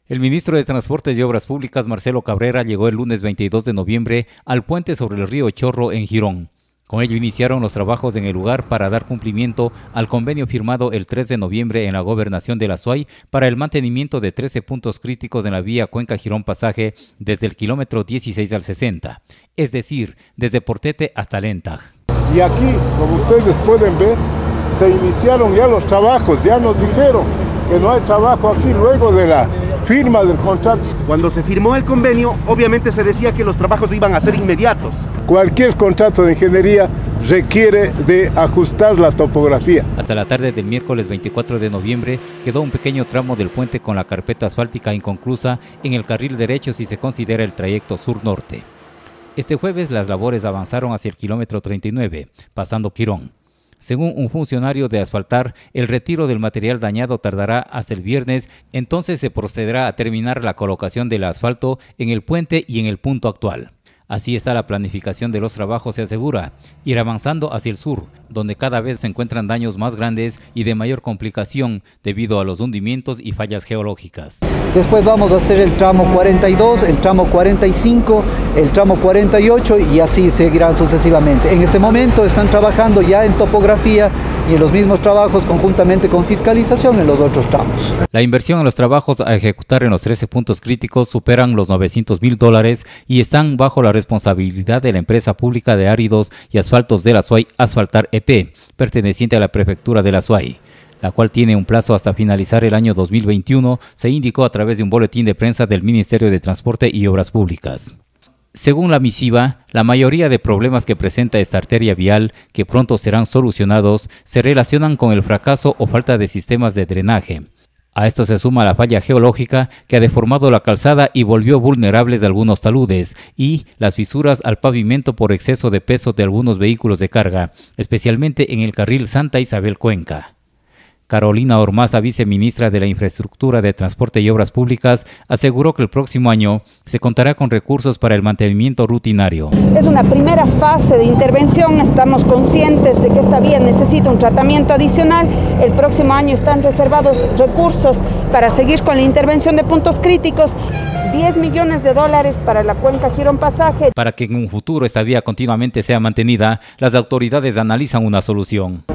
El ministro de Transportes y Obras Públicas, Marcelo Cabrera, llegó el lunes 22 de noviembre al puente sobre el río Chorro en Girón. Con ello iniciaron los trabajos en el lugar para dar cumplimiento al convenio firmado el 3 de noviembre en la gobernación de la SUAY para el mantenimiento de 13 puntos críticos en la vía Cuenca-Girón Pasaje desde el kilómetro 16 al 60, es decir, desde Portete hasta Lentaj. Y aquí, como ustedes pueden ver, se iniciaron ya los trabajos, ya nos dijeron que no hay trabajo aquí luego de la firma del contrato. Cuando se firmó el convenio, obviamente se decía que los trabajos iban a ser inmediatos. Cualquier contrato de ingeniería requiere de ajustar la topografía. Hasta la tarde del miércoles 24 de noviembre quedó un pequeño tramo del puente con la carpeta asfáltica inconclusa en el carril derecho si se considera el trayecto sur-norte. Este jueves las labores avanzaron hacia el kilómetro 39, pasando Quirón. Según un funcionario de asfaltar, el retiro del material dañado tardará hasta el viernes, entonces se procederá a terminar la colocación del asfalto en el puente y en el punto actual. Así está la planificación de los trabajos, se asegura, ir avanzando hacia el sur, donde cada vez se encuentran daños más grandes y de mayor complicación debido a los hundimientos y fallas geológicas. Después vamos a hacer el tramo 42, el tramo 45, el tramo 48 y así seguirán sucesivamente. En este momento están trabajando ya en topografía y en los mismos trabajos conjuntamente con fiscalización en los otros tramos. La inversión en los trabajos a ejecutar en los 13 puntos críticos superan los $900.000 y están bajo la responsabilidad de la empresa pública de áridos y asfaltos de la SUAY, Asfaltar EP, perteneciente a la prefectura de la SUAY, la cual tiene un plazo hasta finalizar el año 2021, se indicó a través de un boletín de prensa del Ministerio de Transporte y Obras Públicas. Según la misiva, la mayoría de problemas que presenta esta arteria vial, que pronto serán solucionados, se relacionan con el fracaso o falta de sistemas de drenaje. A esto se suma la falla geológica que ha deformado la calzada y volvió vulnerables algunos taludes y las fisuras al pavimento por exceso de peso de algunos vehículos de carga, especialmente en el carril Santa Isabel Cuenca. Carolina Ormaza, viceministra de la Infraestructura de Transporte y Obras Públicas, aseguró que el próximo año se contará con recursos para el mantenimiento rutinario. Es una primera fase de intervención, estamos conscientes de que esta vía necesita un tratamiento adicional. El próximo año están reservados recursos para seguir con la intervención de puntos críticos. $10 millones para la Cuenca Girón Pasaje. Para que en un futuro esta vía continuamente sea mantenida, las autoridades analizan una solución.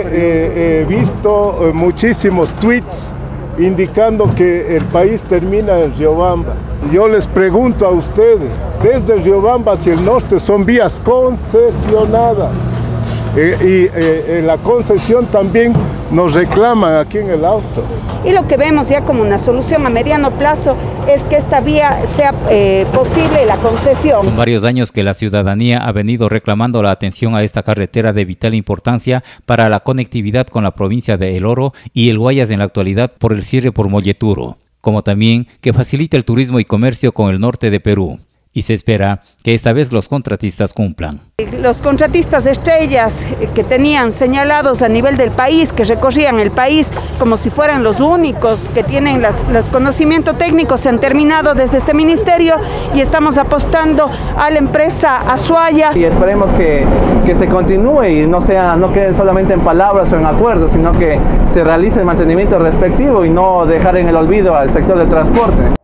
Mire, he visto muchísimos tweets indicando que el país termina en Riobamba. Yo les pregunto a ustedes, desde Riobamba hacia el norte son vías concesionadas. La concesión también nos reclaman aquí en el auto. Y lo que vemos ya como una solución a mediano plazo es que esta vía sea posible la concesión. Son varios años que la ciudadanía ha venido reclamando la atención a esta carretera de vital importancia para la conectividad con la provincia de El Oro y el Guayas en la actualidad por el cierre por Molleturo, como también que facilite el turismo y comercio con el norte de Perú. Y se espera que esta vez los contratistas cumplan. Los contratistas estrellas que tenían señalados a nivel del país, que recorrían el país como si fueran los únicos que tienen los conocimientos técnicos, se han terminado desde este ministerio y estamos apostando a la empresa Azuaya. Y esperemos que se continúe y no quede solamente en palabras o en acuerdos, sino que se realice el mantenimiento respectivo y no dejar en el olvido al sector del transporte.